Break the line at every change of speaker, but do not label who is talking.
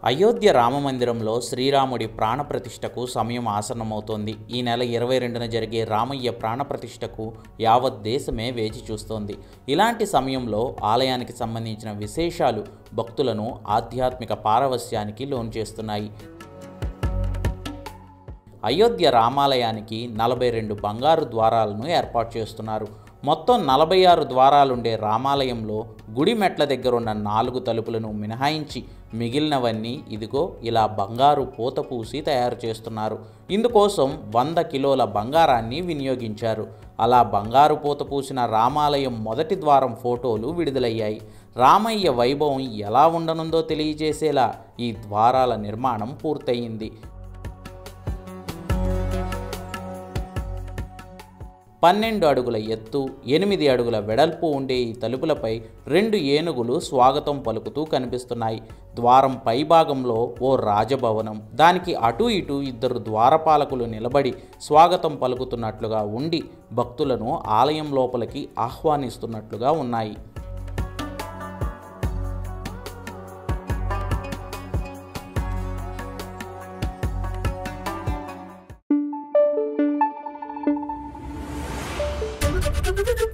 అయోధ్య రామమందిరంలో శ్రీరాముడి ప్రాణప్రతిష్ఠకు సమయం ఆసన్నమవుతోంది. ఈ నెల 22న జరిగే రామయ్య ప్రాణప్రతిష్ఠకు యావత్ దేశమే వేచి చూస్తోంది. ఇలాంటి సమయంలో ఆలయానికి సంబంధించిన విశేషాలు భక్తులను ఆధ్యాత్మిక పారవస్యానికి లోను చేస్తున్నాయి. అయోధ్య రామాలయానికి 42 బంగారు ద్వారాలను ఏర్పాటు చేస్తున్నారు. మొత్తం 46 ద్వారాలుండే రామాలయంలో గుడి మెట్ల దగ్గరున్న 4 తలుపులను మినహాయించి మిగిలినవన్నీ ఇదిగో ఇలా బంగారు పూత పూసి తయారు చేస్తున్నారు. ఇందుకోసం 100 కిలోల బంగారాన్ని వినియోగించారు. అలా బంగారు పూత పూసిన రామాలయం మొదటి ద్వారం ఫోటోలు విడుదలయ్యాయి. రామయ్య వైభవం ఎలా ఉండనుందో తెలియజేసేలా ఈ ద్వారాల నిర్మాణం పూర్తయింది. 12 అడుగుల ఎత్తు, 8 అడుగుల వెడల్పు ఉండే ఈ తలుపులపై 2 ఏనుగులు స్వాగతం పలుకుతూ కనిపిస్తున్నాయి. ద్వారం పైభాగంలో ఓ రాజభవనం, దానికి అటు ఇటు 2 ద్వారపాలకులు నిలబడి స్వాగతం పలుకుతున్నట్లుగా ఉండి భక్తులను ఆలయం లోపలికి ఆహ్వానిస్తున్నట్లుగా ఉన్నాయి.
Thank you.